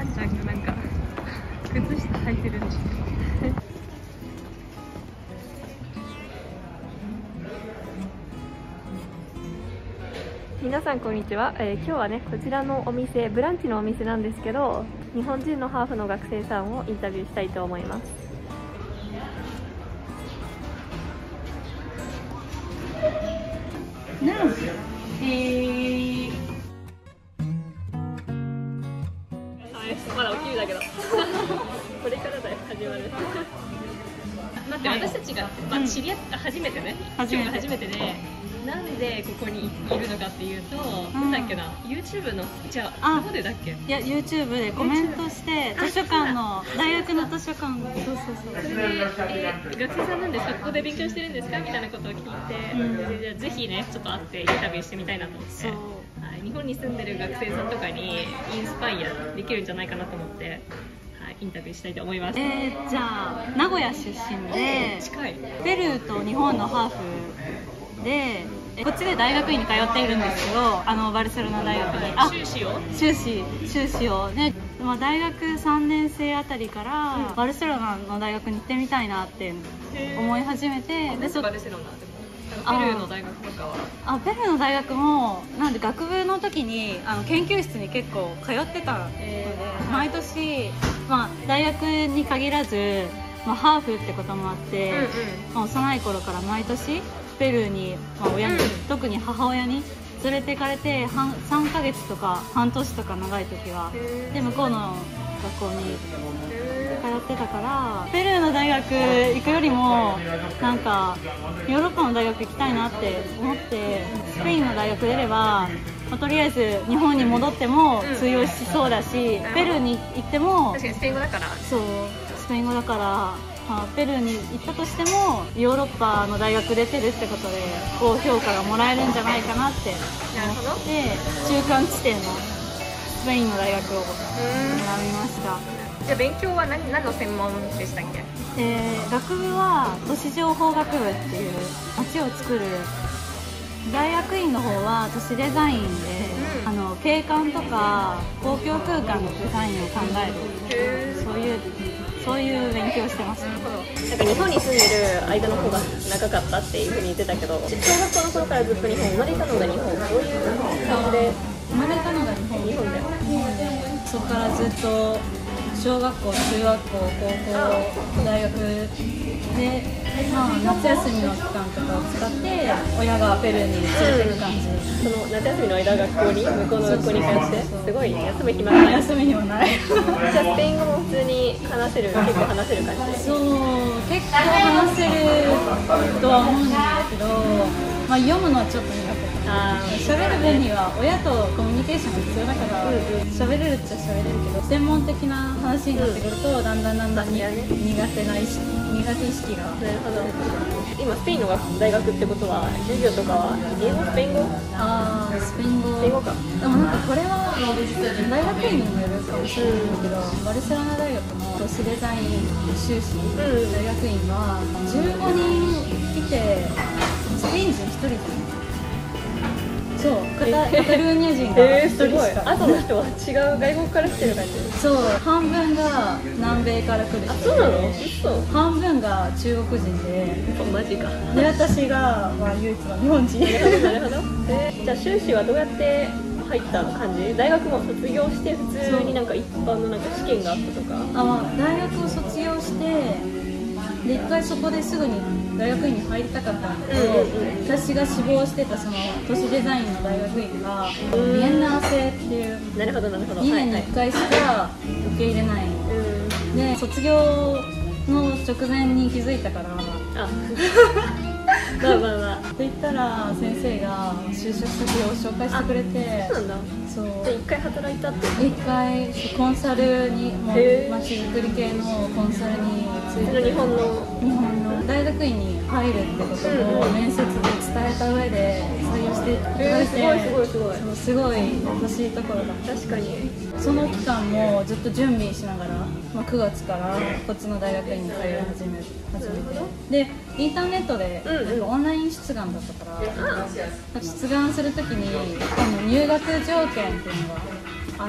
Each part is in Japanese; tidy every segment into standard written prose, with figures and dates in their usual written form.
ワンちゃんがなんか靴下履いてるんです。皆さんこんにちは、今日はねこちらのお店、ブランチのお店なんですけど、日本人のハーフの学生さんをインタビューしたいと思います。まだお昼だけどこれからだよ始まる待って、私たちが、知り合った初めてね、今日が初めてで、なんでここにいるのかっていうと、なんだっけな、YouTube の、じゃあどこでだっけ、 いや YouTube でコメントして図書館の大学の図書館の、そうそれで、学生さんなんですか、ここで勉強してるんですかみたいなことを聞いて、じゃあぜひねちょっと会ってインタビューしてみたいなと思って、はい、日本に住んでる学生さんとかにインスパイアできるんじゃないかなと思って、インタビューしたいと思います。 じゃあ名古屋出身で、 近いペルーと日本のハーフで、こっちで大学院に通っているんですけど、バルセロナ大学に修士をね、大学3年生あたりから、バルセロナの大学に行ってみたいなって思い始めて、 でバルセロナでもペルーの大学とかは、 ペルーの大学もなんで学部の時に研究室に結構通ってたので、毎年、大学に限らず、ハーフってこともあって、幼い頃から毎年ペルーに、親に、特に母親に連れて行かれて、3ヶ月とか半年とか長い時はで向こうの学校に通ってたから、ペルーの大学行くよりもなんかヨーロッパの大学行きたいなって思って、スペインの大学出れば、とりあえず日本に戻っても通用しそうだし、ペルーに行っても、 確かにスペイン語だから、 そうスペイン語だから、ペルーに行ったとしてもヨーロッパの大学出てるってことで高評価がもらえるんじゃないかなって思って、中間地点のスペインの大学を選びました。 じゃあ勉強は何の専門でしたっけ？ 学部は都市情報学部っていう街を作る、大学院の方は都市デザインで、景観とか公共空間のデザインを考える、そういう勉強をしてます。 なんか日本に住んでる間の方が長かったっていうふうに言ってたけど、小学校の頃からずっと日本、生まれたのが日本、そういう感じで。 生まれたのが日本だよ。そこからずっと小学校、中学校、高校、大学で、夏休みの期間とかを使って親がペルーに連れてく感じ。 その夏休みの間、学校に、向こうの学校に通って、すごい休む暇がない。 休み暇ない。 じゃあスペイン語も普通に話せる、結構話せる感じで。 そう、結構話せるとは思うんだけど、読むのはちょっと苦手。喋る分には親とコミュニケーションが必要だから喋れるっちゃ喋れるけど、専門的な話になってくると、だんだん苦手意識が。 なるほど。今スペインの大学ってことは、授業とかは英語、スペイン語？ スペイン語。 スペイン語か。 でもなんかこれは大学院にもよるかもしれないけど、バルセロナ大学の都市デザイン修士、大学院は15人いて、スペイン人1人じゃん。そう、カタルーニャ人が1人しか。 あとの人は違う外国から来てる感じ。 そう、半分が南米から来る人。 そうなの？嘘。 半分が中国人で。 マジか。 で、私が唯一の日本人。 なるほど。じゃあ修士はどうやって入った感じ？大学も卒業して普通になんか一般のなんか試験があったとか？ 大学を卒業して。で、一回そこですぐに大学院に入りたかったんだけど、私が志望してたその都市デザインの大学院がビエンナー制っていう、2年に1回しか受け入れない、で卒業の直前に気づいたからって言ったら先生が就職先を紹介してくれて。 そうなんだ。 そう。 で1回働いたって。 1回コンサルに、街づくり系のコンサルについて、 日本の大学院に入るってことを面接で伝えた上で採用していただいて、すごい優しいところだ。 確かに。 その期間もずっと準備しながら、9月からこっちの大学院に通い始めて、でインターネットでオンライン出願だったから、出願するときに入学条件っていうのがあって、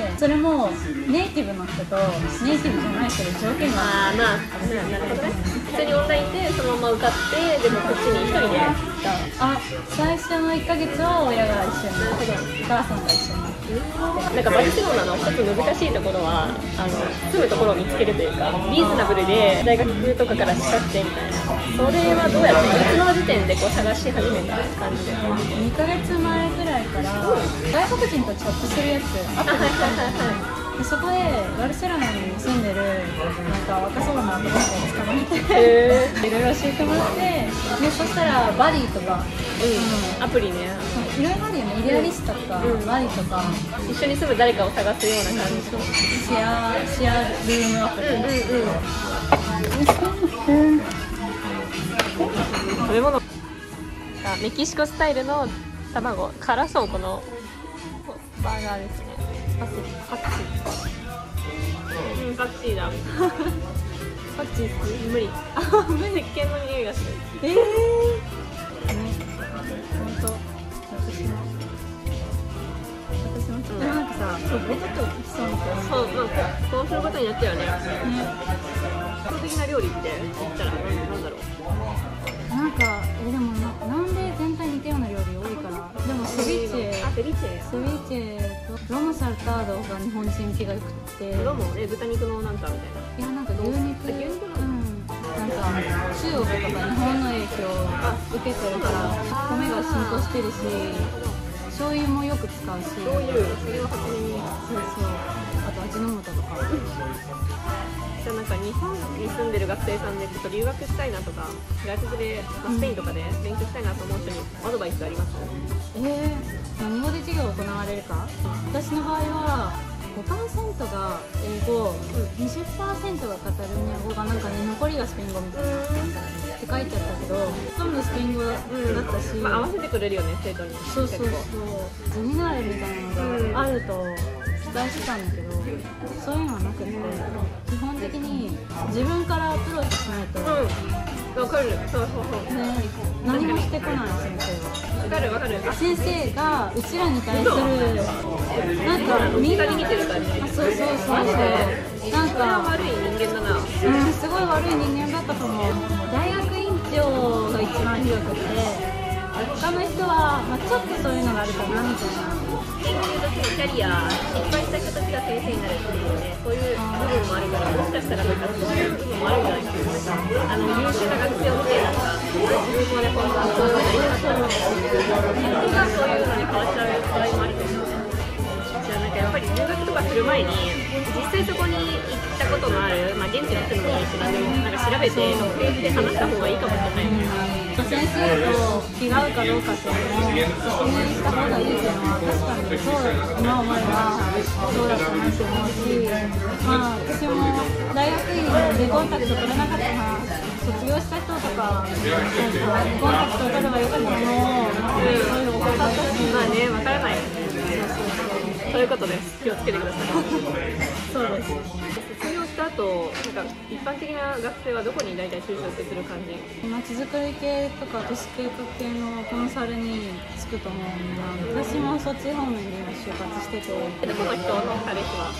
それもネイティブの人とネイティブじゃない人で条件がなるほどね。普通にオンラインでそのまま受かって、でもこっちに一人で最初の1ヶ月は親が一緒に、お母さんが一緒に。 なんかバルセロナの一つ難しいところは住むところを見つけるというか、リーズナブルで大学とかから近くてみたいな、それはどうやっていつの時点でこう探し始めた感じで 2ヶ月前ぐらいから外国人とチャットするやつアプリで、そこでバルセロナに住んでるなんか若そうな男の子を捕まえていろいろ教えてもらって、でそしたらバディとか、 アプリね、 いろいろあるよね、イデアリスタとか、バディとか一緒に住む誰かを探すような感じ、 シェアルームアプリ、 食べ物メキシコスタイルの卵、辛そう、このバーガーですね。パクチーだ。パクチー無理。石鹸の匂いがする。 ね、本当。私もちょっとなんかさ、そうボトッときそうな気がする。 そう、こうすることになっちゃうよね。基本的な料理って言ったらなんだろう。 なんかでも南米全体似たような料理多いから、でもセビチェとロモサルタードが日本人気が良くて、 ロモ豚肉のなんかみたいな。 いやなんか牛肉なんか中国とか日本の影響を受けてるから米が浸透してるし、醤油もよく使うし、 醤油それを初めに、 あと味の素とか。 じゃあなんか日本に住んでる学生さんでちょっと留学したいなとか、外国で、スペインとかで勉強したいなと思う人にアドバイスあります？ 何語で授業行われるか？私の場合は5% が英語、20% がカタルニア語がなんかね、残りがスペイン語みたいなって書いてあったけど、ほとんどスペイン語だったし、 合わせてくれるよね、生徒に。 そうゼミナーレみたいなのがあると伝えしてたんだけど、そういうのはなくて、基本的に自分からアプローチしないと、 わかる、そう何もしてこない先生は。 わかる。 先生がうちらに対するなんかみんな見てる感じ。 そうなんか悪い人間だな。 すごい悪い人間だったと思う。大学院長が一番ひどくて、他の人は、ちょっとそういうのがあるかなみたいな。 研究としてのキャリア、失敗した人たちが先生になるっていうね、そういう部分もあるから、もしかしたらなんかそういう部分もあるんじゃないかな。優秀な学生を見て、なんか自分もね、本当にそういうのになりたかった。自分がそういうのに変わっちゃう場合もあると思う。じゃあなんかやっぱり留学とかする前に、実際そこに行ったことのある、現地の人のいいし、なんか調べて、特定して話した方がいいかもしれないね。 先生と気が合うかどうかっていうのを確認した方がいいっていうのは確かにそう今思えばそうだったなって思うし、私も大学院でコンタクト取れなかったら卒業した人とかコンタクト取ればよかったのをそういうの多かったし、 わからない。そういうことです。気をつけてください。 そうです。 卒業した後、なんか一般的な学生はどこに大体就職する感じ？ まちづくり系とか都市計画系のコンサルに就くと思うんだ。私もそっち方面で今就活してて。 どこの人の彼氏は？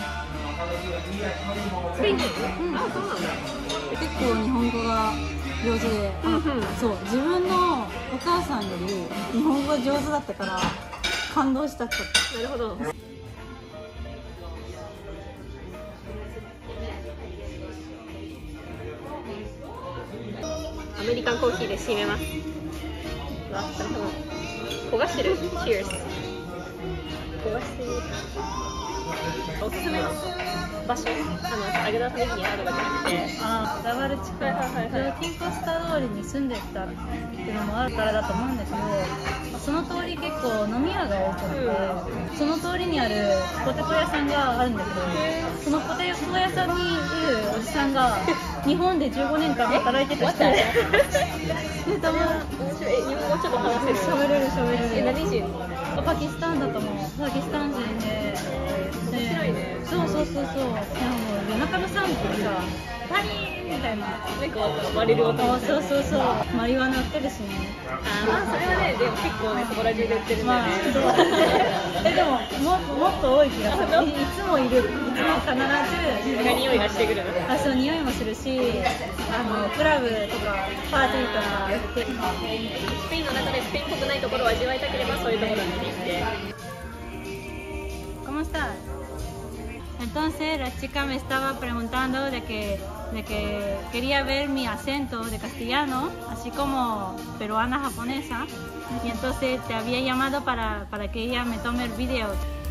スペイン人？そうなんだ。 結構日本語が上手で、そう自分のお母さんより日本語上手だったから感動したちょっと。 なるほど。アメリカンコーヒーで締めます。焦がしてる。Cheers。焦がしてる。おすすめの場所、アゲダスネギにあるわけじゃなくて、 ラバル地区、ティンコスタ通りに住んでたっていうのもあるからだと思うんだけど、その通り結構飲み屋が多くて、その通りにあるポテト屋さんがあるんだけど、そのポテト屋さんにいるおじさんが日本で15年間働いてた人で、たま日本語ちょっと話せる。 喋れる。 何人？ パキスタンだと思う。パキスタン人で。 面白いね。 そう。夜中の3時にさ、 パリーンみたいな。 なんか割れる音みたいな。 そうそうそう。マリワナ売ってるしね。 まあそれはね、でも結構ね、そこら中で売ってるんだよね。 でももっと多い気がする。いつもいる。いつも必ず。 匂いがしてくる。 そう、匂いもするし、クラブとかパーティーとか売ってる。 スペインの中でスペインっぽくないところを味わいたければそういうところに見に行って。 ¿Cómo estás? Entonces la chica me estaba preguntando de que quería ver mi acento de castellano, así como peruana japonesa, y entonces te había llamado para que ella me tome el video.